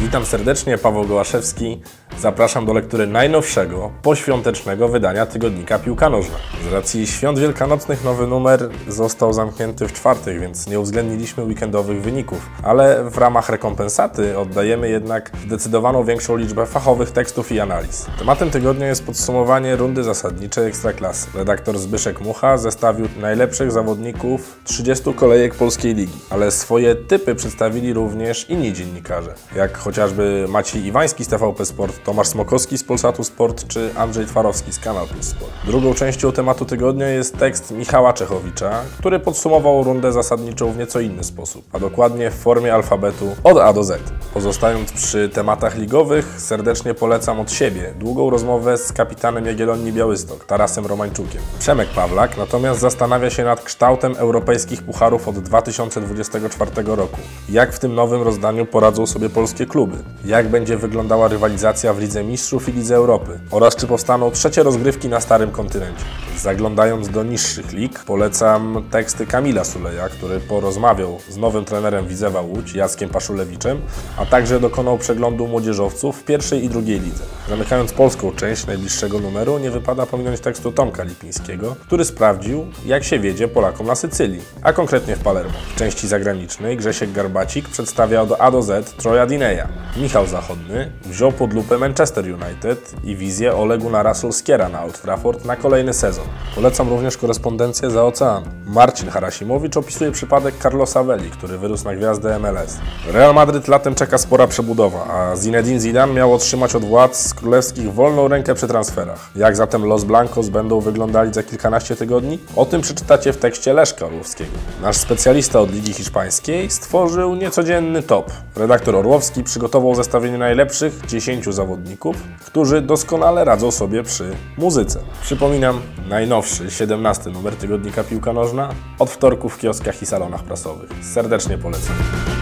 Witam serdecznie, Paweł Gołaszewski. Zapraszam do lektury najnowszego, poświątecznego wydania tygodnika Piłka Nożna. Z racji świąt wielkanocnych nowy numer został zamknięty w czwartek, więc nie uwzględniliśmy weekendowych wyników. Ale w ramach rekompensaty oddajemy jednak zdecydowaną większą liczbę fachowych tekstów i analiz. Tematem tygodnia jest podsumowanie rundy zasadniczej Ekstraklasy. Redaktor Zbyszek Mucha zestawił najlepszych zawodników 30 kolejek polskiej ligi. Ale swoje typy przedstawili również inni dziennikarze, jak chociażby Maciej Iwański z TVP Sport, Tomasz Smokowski z Polsatu Sport czy Andrzej Twarowski z Kanal Plus Sport. Drugą częścią tematu tygodnia jest tekst Michała Czechowicza, który podsumował rundę zasadniczą w nieco inny sposób, a dokładnie w formie alfabetu od A do Z. Pozostając przy tematach ligowych, serdecznie polecam od siebie długą rozmowę z kapitanem Jagiellonii Białystok, Tarasem Romańczukiem. Przemek Pawlak natomiast zastanawia się nad kształtem europejskich pucharów od 2024 roku. Jak w tym nowym rozdaniu poradzą sobie polskie kluby? Jak będzie wyglądała rywalizacja w Lidze Mistrzów i Lidze Europy? Oraz czy powstaną trzecie rozgrywki na starym kontynencie? Zaglądając do niższych lig, polecam teksty Kamila Suleja, który porozmawiał z nowym trenerem Widzewa Łódź, Jackiem Paszulewiczem, a także dokonał przeglądu młodzieżowców w pierwszej i drugiej lidze. Zamykając polską część najbliższego numeru, nie wypada pominąć tekstu Tomka Lipińskiego, który sprawdził, jak się wiedzie Polakom na Sycylii, a konkretnie w Palermo. W części zagranicznej Grzesiek Garbacik przedstawia od A do Z Troja Dineya. Michał Zachodny wziął pod lupę Manchester United i wizję Ole Gunnara Solskjaera na Old Trafford na kolejny sezon. Polecam również korespondencję za oceanu. Marcin Harasimowicz opisuje przypadek Carlosa Veli, który wyrósł na gwiazdę MLS. Real Madryt latem czeka spora przebudowa, a Zinedine Zidane miał otrzymać od władz królewskich wolną rękę przy transferach. Jak zatem Los Blancos będą wyglądali za kilkanaście tygodni? O tym przeczytacie w tekście Leszka Orłowskiego. Nasz specjalista od Ligi Hiszpańskiej stworzył niecodzienny top. Redaktor Orłowski przygotował zestawienie najlepszych 10 zawodników, którzy doskonale radzą sobie przy muzyce. Przypominam, najnowszy, 17 numer tygodnika Piłka Nożna od wtorku w kioskach i salonach prasowych. Serdecznie polecam.